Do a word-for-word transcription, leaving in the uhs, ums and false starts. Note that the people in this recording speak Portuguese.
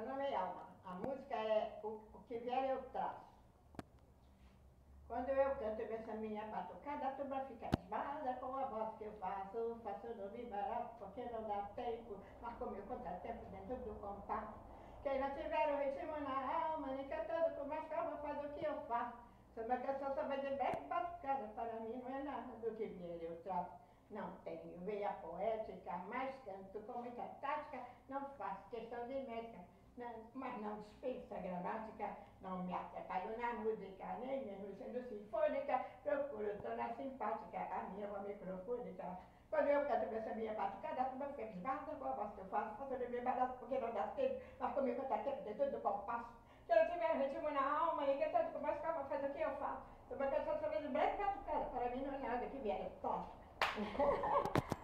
Meu nome é Alma. A música é O, o que vier eu traço. Quando eu canto essa minha batucada, a turma fica esbarrada com a voz que eu faço. Faço no me barato porque não dá tempo, mas com meu contratempo dentro do compasso. Quem não tiver o ritmo na alma, nem cantando com mais calma, faz o que eu faço. Samba canção, samba de beco, batucada, para mim não é nada do que vier eu traço. Não tenho veia poética, mas canto com muita tática, não faço questão de métrica, não, mas não dispensa gramática, não me atrapalho na música, nem mesmo sendo sinfônica, procuro tornar simpática a minha voz microfônica. Quando eu canto essa minha batucada, a turma fica desbarda com a voz que eu faço, faço de meu barato porque não dá tempo, mas comigo tá tempo dentro do compasso. Se eu tiver ritmo na alma e cantando com mais calma, faz o que eu faço. Samba canção, samba de branco, batucada, para mim não é nada que vier, eu toco.